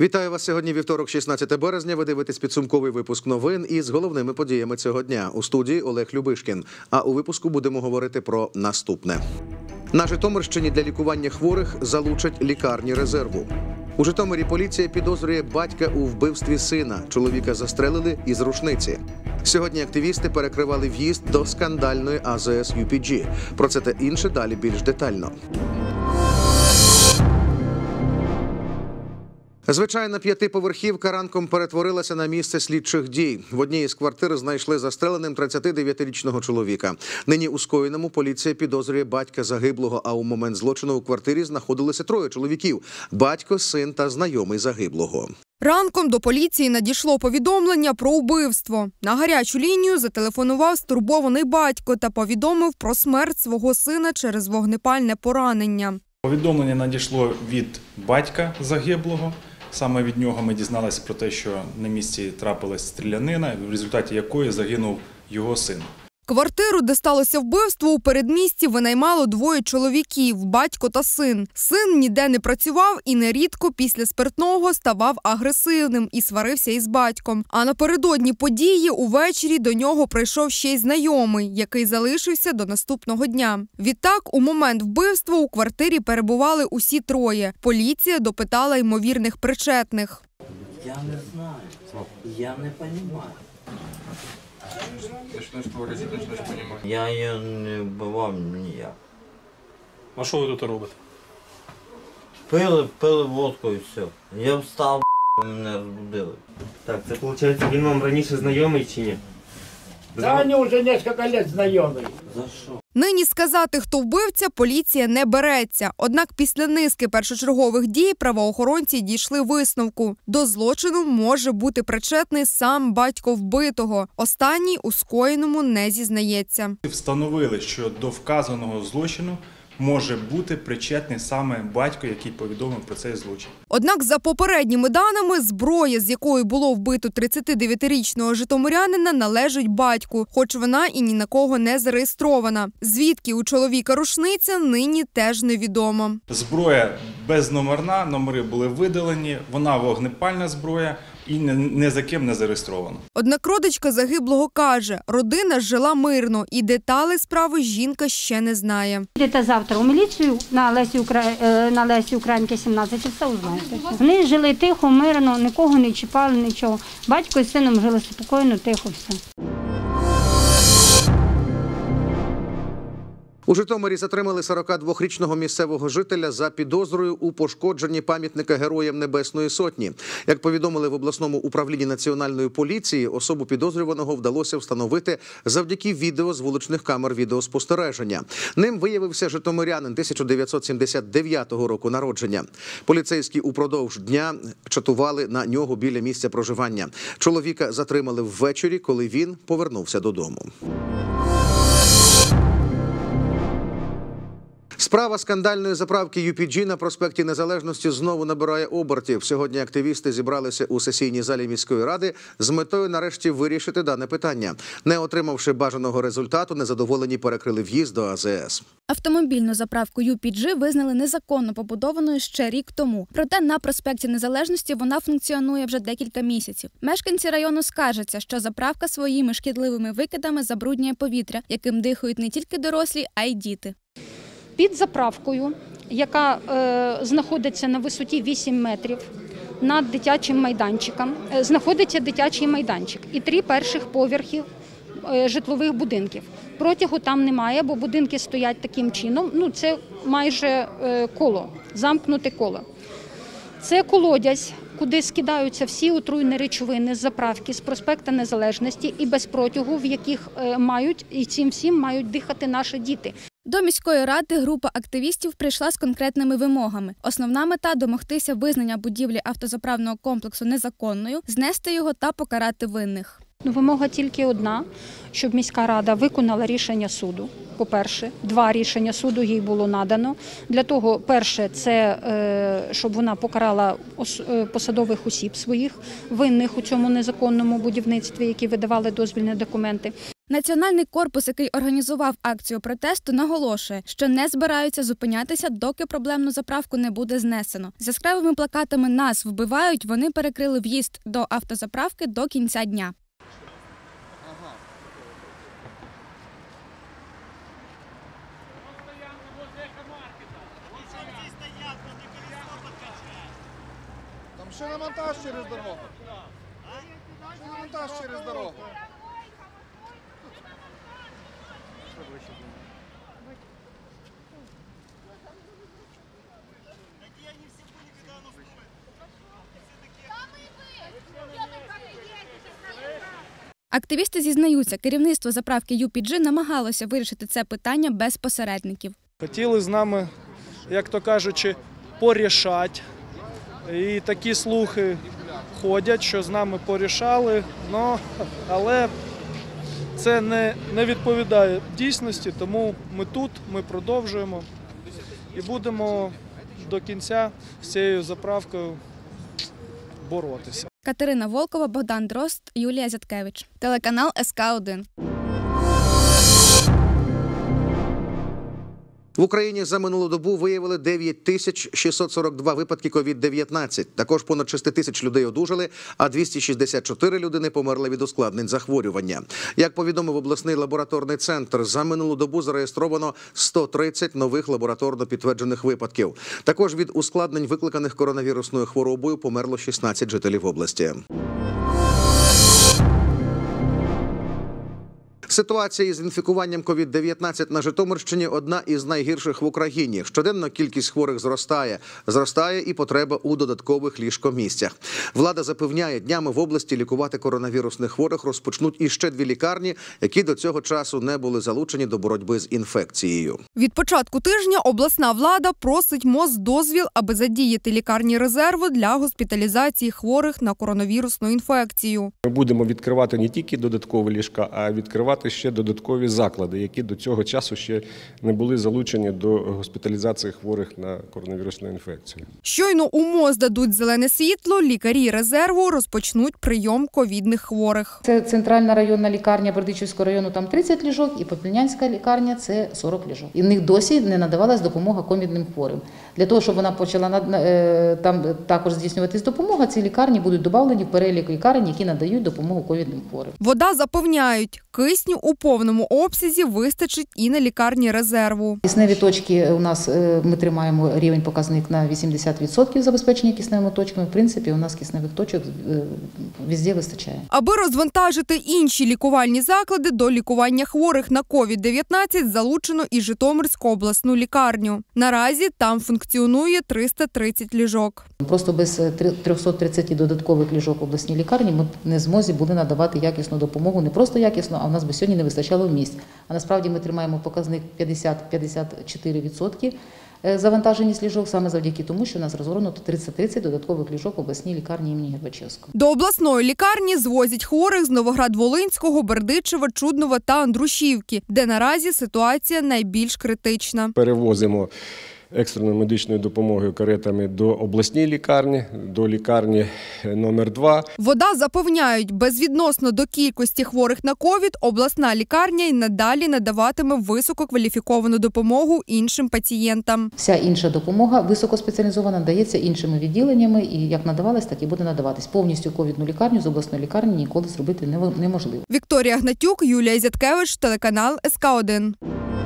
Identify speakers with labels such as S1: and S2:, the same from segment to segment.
S1: Вітаю вас сьогодні, вівторок, 16 березня. Ви дивитесь підсумковий випуск новин із головними подіями цього дня. У студії Олег Любишкін. А у випуску будемо говорити про наступне. На Житомирщині для лікування хворих залучать лікарні резерву. У Житомирі поліція підозрює батька у вбивстві сина. Чоловіка застрелили із рушниці. Сьогодні активісти перекривали в'їзд до скандальної АЗС UPG. Про це та інше далі більш детально. Звичайна п'ятиповерхівка ранком перетворилася на місце слідчих дій. В одній із квартир знайшли застреленим 39-річного чоловіка. Нині у скоєному поліція підозрює батька загиблого, а у момент злочину у квартирі знаходилися троє чоловіків – батько, син та знайомий загиблого.
S2: Ранком до поліції надійшло повідомлення про вбивство. На гарячу лінію зателефонував стурбований батько та повідомив про смерть свого сина через вогнепальне поранення.
S3: Повідомлення надійшло від батька загиблого. Саме від нього ми дізналися про те, що на місці трапилась стрілянина, в результаті якої загинув його син.
S2: Квартиру, де сталося вбивство, у передмісті винаймало двоє чоловіків – батько та син. Син ніде не працював і нерідко після спиртного ставав агресивним і сварився із батьком. А напередодні події увечері до нього прийшов ще й знайомий, який залишився до наступного дня. Відтак, у момент вбивства у квартирі перебували усі троє. Поліція допитала ймовірних причетних.
S4: Я не знаю, я не розумію. Я її не вбивав ніяк.
S5: А що ви тут робите?
S4: Пили водку і все. Я встав, мене розбудили.
S6: Так, це виходить, він вам раніше знайомий чи ні?
S7: Да, они уже несколько лет знайомі.
S4: За що?
S2: Нині сказати, хто вбивця, поліція не береться. Однак після низки першочергових дій правоохоронці дійшли висновку. До злочину може бути причетний сам батько вбитого. Останній у скоєному не зізнається.
S3: Встановили, що до вказаного злочину може бути причетний саме батько, який повідомив про цей злочин.
S2: Однак за попередніми даними, зброя, з якою було вбито 39-річного житомирянина, належить батьку, хоч вона і ні на кого не зареєстрована. Звідки у чоловіка рушниця, нині теж невідомо.
S3: Зброя безномерна, номери були видалені, вона вогнепальна зброя і ні за ким не зареєстрована.
S2: Однак родичка загиблого каже, родина жила мирно і деталей справи жінка ще не знає.
S8: Йдете завтра у міліцію на Лесі Українки 17 і все узнаєте. Вони жили тихо, мирно, нікого не чіпали, нічого. Батько і сином жили спокійно, тихо, все.
S1: У Житомирі затримали 42-річного місцевого жителя за підозрою у пошкодженні пам'ятника Героям Небесної Сотні. Як повідомили в обласному управлінні Національної поліції, особу підозрюваного вдалося встановити завдяки відео з вуличних камер відеоспостереження. Ним виявився житомирянин 1979 року народження. Поліцейські упродовж дня чатували на нього біля місця проживання. Чоловіка затримали ввечері, коли він повернувся додому. Справа скандальної заправки UPG на проспекті Незалежності знову набирає обертів. Сьогодні активісти зібралися у сесійній залі міської ради з метою нарешті вирішити дане питання. Не отримавши бажаного результату, незадоволені перекрили в'їзд до АЗС.
S9: Автомобільну заправку UPG визнали незаконно побудованою ще рік тому. Проте на проспекті Незалежності вона функціонує вже декілька місяців. Мешканці району скаржаться, що заправка своїми шкідливими викидами забруднює повітря, яким дихають не тільки дорослі, а й діти.
S10: Під заправкою, яка знаходиться на висоті 8 метрів над дитячим майданчиком, знаходиться дитячий майданчик і 3 перших поверхи житлових будинків. Протягу там немає, бо будинки стоять таким чином, це майже коло, замкнуте коло. Це колодязь, куди скидаються всі отруйні речовини з заправки, з проспекту Незалежності і без протягу, в яких і цим всім мають дихати наші діти.
S9: До міської ради група активістів прийшла з конкретними вимогами. Основна мета – домогтися визнання будівлі автозаправного комплексу незаконною, знести його та покарати винних.
S10: Вимога тільки одна, щоб міська рада виконала рішення суду. По-перше, 2 рішення суду їй було надано. Для того, перше, це щоб вона покарала посадових осіб своїх, винних у цьому незаконному будівництві, які видавали дозвільні документи.
S9: Національний корпус, який організував акцію протесту, наголошує, що не збираються зупинятися, доки проблемну заправку не буде знесено. З яскравими плакатами «Нас вбивають» вони перекрили в'їзд до автозаправки до кінця дня.
S11: Там шиномонтаж через дорогу. Шиномонтаж через дорогу.
S9: Активісти зізнаються, керівництво заправки UPG намагалося вирішити це питання без посередників.
S12: Хотіли з нами, як то кажучи, порішати. І такі слухи ходять, що з нами порішали, але це не відповідає дійсності, тому ми тут, ми продовжуємо і будемо до кінця з цією заправкою боротися.
S9: Катерина Волкова, Богдан Дрозд, Юлія Зяткевич. Телеканал СК1.
S1: В Україні за минулу добу виявили 9642 випадки COVID-19. Також понад 6 тисяч людей одужали, а 264 людини померли від ускладнень захворювання. Як повідомив обласний лабораторний центр, за минулу добу зареєстровано 130 нових лабораторно підтверджених випадків. Також від ускладнень, викликаних коронавірусною хворобою, померло 16 жителів області. Ситуація із інфікуванням COVID-19 на Житомирщині – одна із найгірших в Україні. Щоденно кількість хворих зростає. Зростає і потреба у додаткових ліжкомісцях. Влада запевняє, днями в області лікувати коронавірусних хворих розпочнуть іще 2 лікарні, які до цього часу не були залучені до боротьби з інфекцією.
S2: Від початку тижня обласна влада просить МОЗ дозвіл, аби задіяти лікарні резерву для госпіталізації хворих на коронавірусну інфекцію.
S13: Ми будемо відкривати не тільки додаткові ліжка, а відкривати ще додаткові заклади, які до цього часу ще не були залучені до госпіталізації хворих на коронавірусну інфекцію.
S2: Щойно у МОЗ дадуть зелене світло, лікарі резерву розпочнуть прийом ковідних хворих.
S14: Це центральна районна лікарня Бердичівського району, там 30 ліжок, і Попільнянська лікарня – це 40 ліжок. І в них досі не надавалась допомога ковідним хворим. Для того, щоб вона почала там також здійснюватись допомога, ці лікарні будуть додавлені в перелік лікарень, які надають допомогу ковідним хворим.
S2: Вода запевняють, кисню у повному обсязі вистачить і на лікарні резерву.
S14: Кисневі точки у нас, ми тримаємо рівень показник на 80% забезпечення кисневими точками. В принципі, у нас кисневих точок везде вистачає.
S2: Аби розвантажити інші лікувальні заклади, до лікування хворих на COVID-19 залучено і Житомирську обласну лікарню. Наразі там функціонує 330 ліжок.
S14: Просто без 330 додаткових ліжок в обласній лікарні ми не змозі були надавати якісну допомогу, не просто якісно, а в нас би сьогодні не вистачало місць. А насправді ми тримаємо показник 50-54% завантаженість ліжок саме завдяки тому, що у нас розгорнуто 330 додаткових ліжок в обласній лікарні імені Гербачевського.
S2: До обласної лікарні звозять хворих з Новоград-Волинського, Бердичева, Чуднова та Андрушівки, де наразі ситуація найбільш критична.
S13: Перевозимо екстреною медичною допомогою каретами до обласної лікарні, до лікарні номер 2.
S2: Вода запевняють, безвідносно до кількості хворих на ковід, обласна лікарня й надалі надаватиме висококваліфіковану допомогу іншим пацієнтам.
S14: Вся інша допомога високоспеціалізована дається іншими відділеннями, і як надавалась, так і буде надаватись. Повністю ковідну лікарню з обласної лікарні ніколи зробити неможливо.
S2: Вікторія Гнатюк, Юлія Зяткевич, телеканал СК1.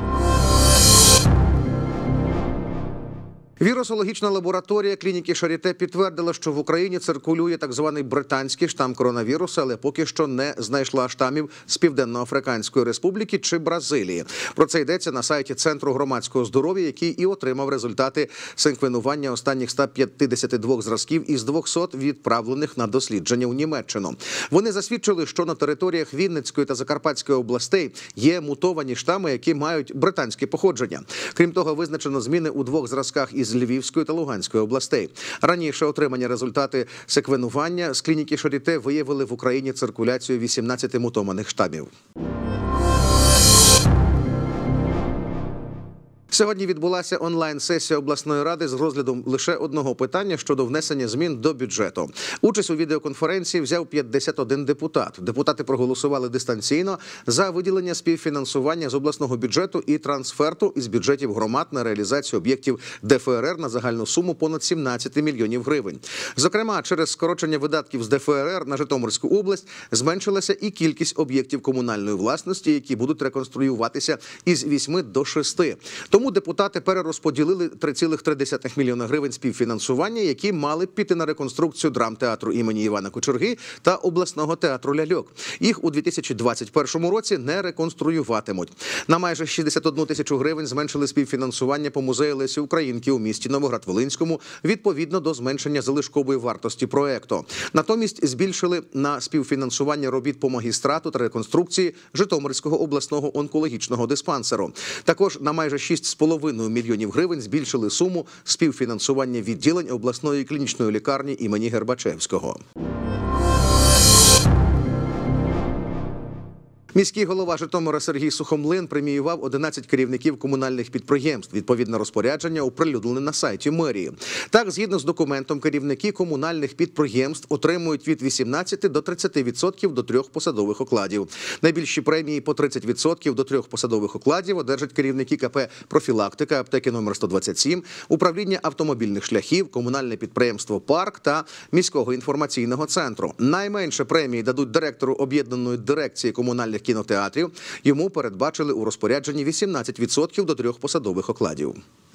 S1: Вірусологічна лабораторія клініки Шаріте підтвердила, що в Україні циркулює так званий британський штам коронавірусу, але поки що не знайшла штамів з Південно-Африканської Республіки чи Бразилії. Про це йдеться на сайті Центру громадського здоров'я, який і отримав результати секвенування останніх 152 зразків із 200 відправлених на дослідження у Німеччину. Вони засвідчили, що на територіях Вінницької та Закарпатської областей є мутовані штами, які мають британське походження. Крім того, визначено зміни у 2 зразках із Львівської та Луганської областей. Раніше отримані результати секвенування з клініки Шаріте виявили в Україні циркуляцію 18 мутованих штамів. Сьогодні відбулася онлайн-сесія обласної ради з розглядом лише одного питання щодо внесення змін до бюджету. Участь у відеоконференції взяв 51 депутат. Депутати проголосували дистанційно за виділення співфінансування з обласного бюджету і трансферту із бюджетів громад на реалізацію об'єктів ДФРР на загальну суму понад 17 мільйонів гривень. Зокрема, через скорочення видатків з ДФРР на Житомирську область зменшилася і кількість об'єктів комунальної власності, які будуть реконструюватися із 8 до 6. Тому депутати перерозподілили 3,3 мільйона гривень співфінансування, які мали б піти на реконструкцію драмтеатру імені Івана Кочерги та обласного театру «Ляльок». Їх у 2021 році не реконструюватимуть. На майже 61 тисячу гривень зменшили співфінансування по музею Лесі Українки у місті Новоград-Волинському відповідно до зменшення залишкової вартості проекту. Натомість збільшили на співфінансування робіт по магістрату та реконструкції Житомирського обласного онкологічного диспансеру. Також на майже 6,5 мільйонів гривень збільшили суму співфінансування відділень обласної клінічної лікарні імені Гербачевського. Міський голова Житомира Сергій Сухомлин преміював 11 керівників комунальних підприємств. Відповідне розпорядження оприлюднене на сайті мерії. Так, згідно з документом, керівники комунальних підприємств отримують від 18 до 30% до 3 посадових окладів. Найбільші премії по 30% до 3 посадових окладів одержать керівники КП «Профілактика», аптеки номер 127, управління автомобільних шляхів, комунальне підприємство «Парк» та міського інформаційного центру. Найменше премії дадуть директору об'єднаної дирекції комунальних кінотеатрів. Йому передбачили у розпорядженні 18% до 3 посадових окладів.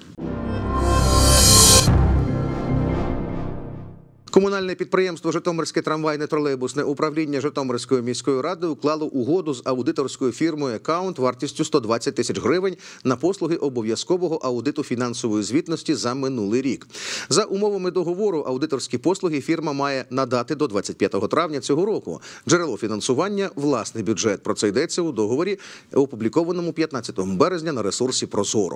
S1: Комунальне підприємство «Житомирське трамвайне-тролейбусне управління Житомирської міської ради» уклало угоду з аудиторською фірмою «Акаунт» вартістю 120 тисяч гривень на послуги обов'язкового аудиту фінансової звітності за минулий рік. За умовами договору аудиторські послуги фірма має надати до 25 травня цього року. Джерело фінансування – власний бюджет. Про це йдеться у договорі, опублікованому 15 березня на ресурсі «Прозоро».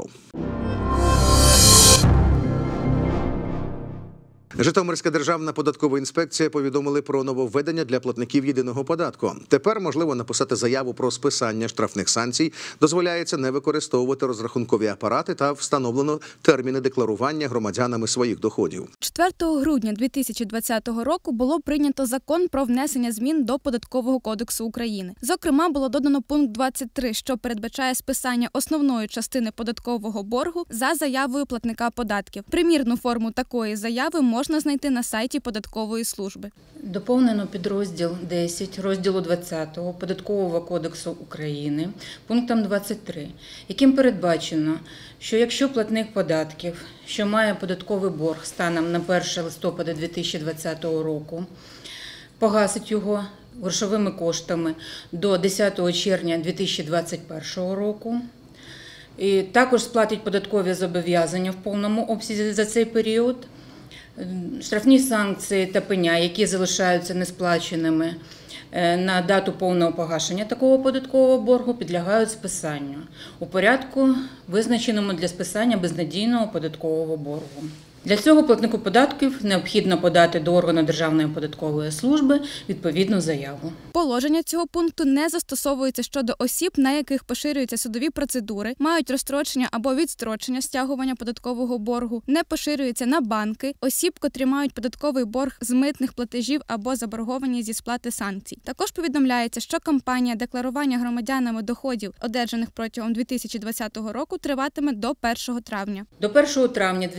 S1: Житомирська державна податкова інспекція повідомили про нововведення для платників єдиного податку. Тепер можливо написати заяву про списання штрафних санкцій, дозволяється не використовувати розрахункові апарати та встановлено терміни декларування громадянами своїх доходів.
S9: 4 грудня 2020 року було прийнято закон про внесення змін до Податкового кодексу України. Зокрема, було додано пункт 23, що передбачає списання основної частини податкового боргу за заявою платника податків. Примірну форму такої заяви можна знайти на сайті Податкової служби.
S14: Доповнено підрозділ 10 розділу 20 Податкового кодексу України пунктом 23, яким передбачено, що якщо платник податків, що має податковий борг станом на 1 листопада 2020 року, погасить його грошовими коштами до 10 червня 2021 року, і також сплатить податкові зобов'язання в повному обсязі за цей період, штрафні санкції та пеня, які залишаються несплаченими на дату повного погашення такого податкового боргу, підлягають списанню у порядку, визначеному для списання безнадійного податкового боргу. Для цього платнику податків необхідно подати до органу Державної податкової служби відповідну заяву.
S9: Положення цього пункту не застосовується щодо осіб, на яких поширюються судові процедури, мають розстрочення або відстрочення стягування податкового боргу, не поширюється на банки, осіб, котрі мають податковий борг з митних платежів або заборговані зі сплати санкцій. Також повідомляється, що кампанія декларування громадянами доходів, одержаних протягом 2020 року, триватиме до 1 травня.
S14: До 1 травня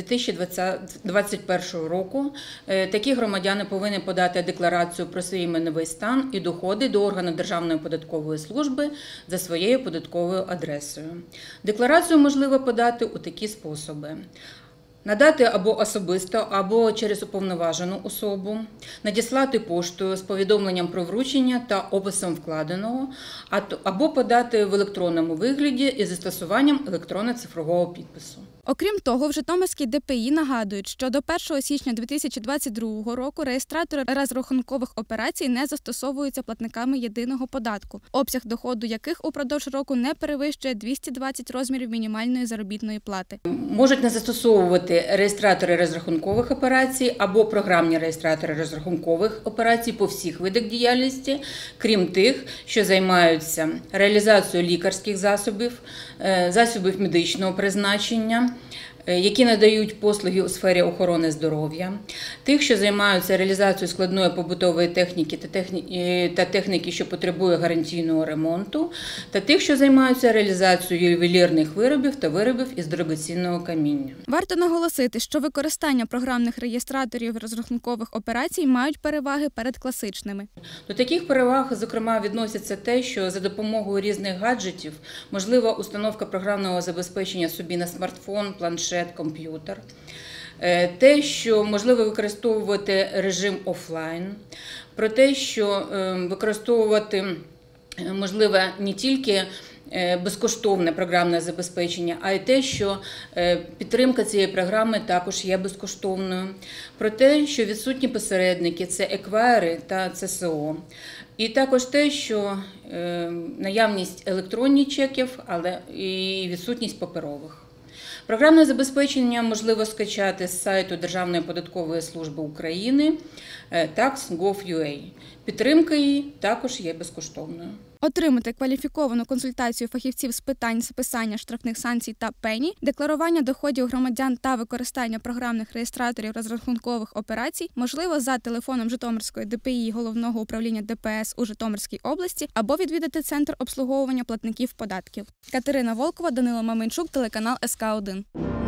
S14: 2021 року такі громадяни повинні подати декларацію про свій майновий стан і доходи до органу Державної податкової служби за своєю податковою адресою. Декларацію можливо подати у такі способи. Надати або особисто, або через уповноважену особу, надіслати поштою з повідомленням про вручення та описом вкладеного, або подати в електронному вигляді із застосуванням електронно-цифрового підпису.
S9: Окрім того, в Житомирській ДПІ нагадують, що до 1 січня 2022 року реєстратори розрахункових операцій не застосовуються платниками єдиного податку, обсяг доходу яких упродовж року не перевищує 220 розмірів мінімальної заробітної плати.
S15: Можуть не застосовувати реєстратори розрахункових операцій або програмні реєстратори розрахункових операцій по всіх видах діяльності, крім тих, що займаються реалізацією лікарських засобів, засобів медичного призначення, які надають послуги у сфері охорони здоров'я, тих, що займаються реалізацією складної побутової техніки та техніки, що потребує гарантійного ремонту, та тих, що займаються реалізацією ювелірних виробів та виробів із дорогоцінного каміння.
S9: Варто наголосити, що використання програмних реєстраторів розрахункових операцій мають переваги перед класичними.
S15: До таких переваг, зокрема, відноситься те, що за допомогою різних гаджетів можлива установка програмного забезпечення собі на смартфон, планшет, комп'ютер. Те, що можливо використовувати режим офлайн, про те, що використовувати можливо не тільки безкоштовне програмне забезпечення, а й те, що підтримка цієї програми також є безкоштовною. Про те, що відсутні посередники – це еквайри та ЦСО. І також те, що наявність електронних чеків, але і відсутність паперових. Програмне забезпечення можливо скачати з сайту Державної податкової служби України tax.gov.ua. Підтримка її також є безкоштовною.
S9: Отримати кваліфіковану консультацію фахівців з питань списання штрафних санкцій та пені, декларування доходів громадян та використання програмних реєстраторів розрахункових операцій можливо за телефоном Житомирської ДПІ Головного управління ДПС у Житомирській області або відвідати Центр обслуговування платників податків. Катерина Волкова, Данило Маменчук, телеканал СК1.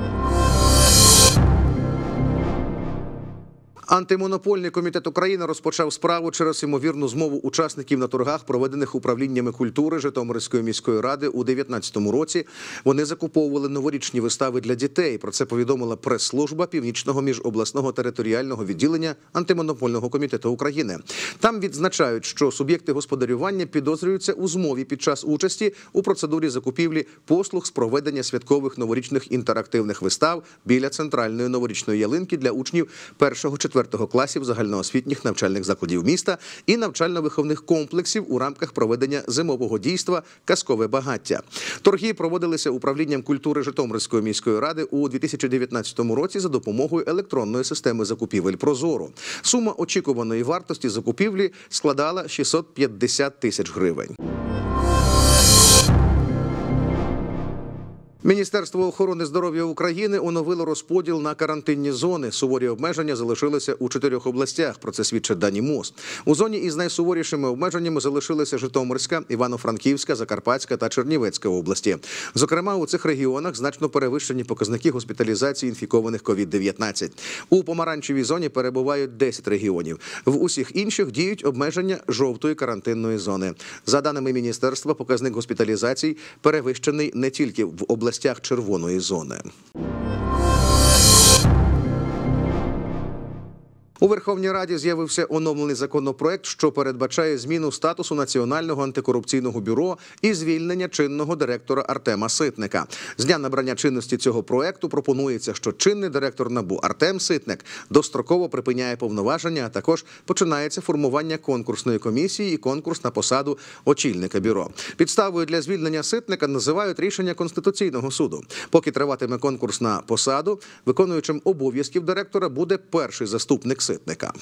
S1: Антимонопольний комітет України розпочав справу через ймовірну змову учасників на торгах, проведених управліннями культури Житомирської міської ради у 2019 році. Вони закуповували новорічні вистави для дітей. Про це повідомила прес-служба Північного міжобласного територіального відділення Антимонопольного комітету України. Там відзначають, що суб'єкти господарювання підозрюються у змові під час участі у процедурі закупівлі послуг з проведення святкових новорічних інтерактивних вистав біля центральної новорічної ялинки для учнів 1-4 класів загальноосвітніх навчальних закладів міста і навчально-виховних комплексів у рамках проведення зимового дійства «Казкове багаття». Торги проводилися управлінням культури Житомирської міської ради у 2019 році за допомогою електронної системи закупівель «Прозоро». Сума очікуваної вартості закупівлі складала 650 тисяч гривень. Міністерство охорони здоров'я України оновило розподіл на карантинні зони. Суворі обмеження залишилися у 4 областях. Про це свідчать дані МОЗ. У зоні із найсуворішими обмеженнями залишилися Житомирська, Івано-Франківська, Закарпатська та Чернівецька області. Зокрема, у цих регіонах значно перевищені показники госпіталізації інфікованих COVID-19. У помаранчевій зоні перебувають 10 регіонів. В усіх інших діють обмеження жовтої карантинної зони. За даними міністерства, показник госпіталізацій перевищений не тільки в областях червоної зони. У Верховній Раді з'явився оновлений законопроект, що передбачає зміну статусу Національного антикорупційного бюро і звільнення чинного директора Артема Ситника. З дня набрання чинності цього проекту пропонується, що чинний директор НАБУ Артем Ситник достроково припиняє повноваження, а також починається формування конкурсної комісії і конкурс на посаду очільника бюро. Підставою для звільнення Ситника називають рішення Конституційного суду. Поки триватиме конкурс на посаду, виконуючим обов'язків директора буде перший заступник Ситника.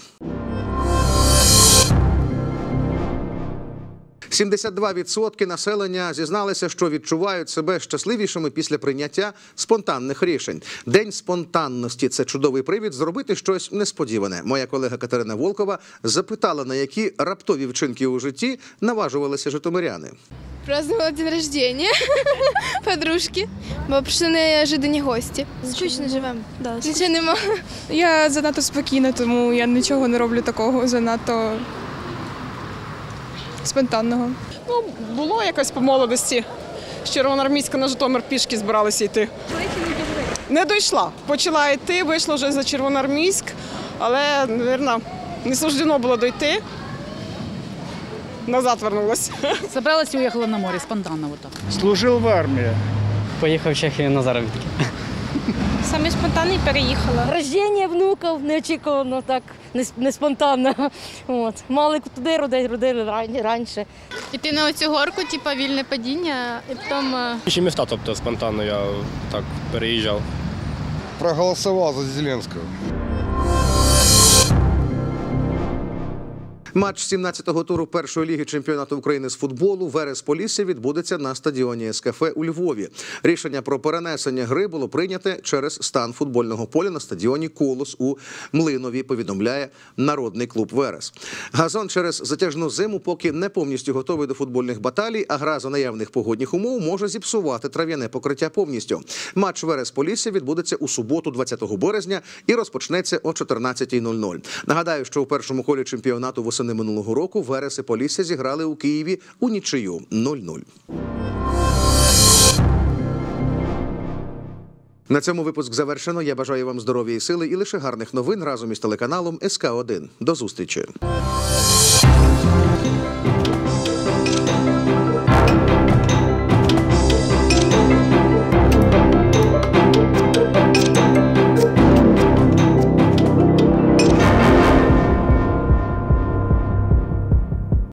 S1: 72% населення зізналися, що відчувають себе щасливішими після прийняття спонтанних рішень. День спонтанності – це чудовий привід зробити щось несподіване. Моя колега Катерина Волкова запитала, на які раптові вчинки у житті наважувалися житомиряни.
S16: Праздновала день рождения подружки, бо прийшли неожиданні гості. Звично живемо. Нічого нема.
S17: Я занадто спокійна, тому я нічого не роблю такого занадто спонтанного.
S18: Ну, було якось по молодості. З Червоноармійська на Житомир пішки збиралися йти. Не дійшла. Почала йти, вийшла вже за Червоноармійськ, але, мабуть, не суждено було дійти. Назад вернулась.
S19: Собралась и уехала на море спонтанно вот так.
S20: Служил в армии.
S21: Поехал в Чехию на заработки.
S19: Саме спонтанно переїхала.
S20: Рождення внуків неочікувано, так, не спонтанно. От. Мали туди родили раніше.
S19: Іти на оцю горку, типу вільне падіння, і потім...
S21: Інші міста, тобто спонтанно я так переїжджав.
S11: Проголосував за Зеленського.
S1: Матч 17-го туру першої ліги чемпіонату України з футболу Верес-Полісся відбудеться на стадіоні СКФ у Львові. Рішення про перенесення гри було прийняте через стан футбольного поля на стадіоні «Колос» у Млинові, повідомляє народний клуб «Верес». Газон через затяжну зиму поки не повністю готовий до футбольних баталій, а гра за наявних погодних умов може зіпсувати трав'яне покриття повністю. Матч Верес-Полісся відбудеться у суботу, 20 березня, і розпочнеться о 14:00. Нагадаю, що у першому колі чемпіонату восени минулого року Верес і Полісся зіграли у Києві у нічию 0-0. На цьому випуск завершено. Я бажаю вам здоров'я і сили і лише гарних новин разом із телеканалом СК1. До зустрічі.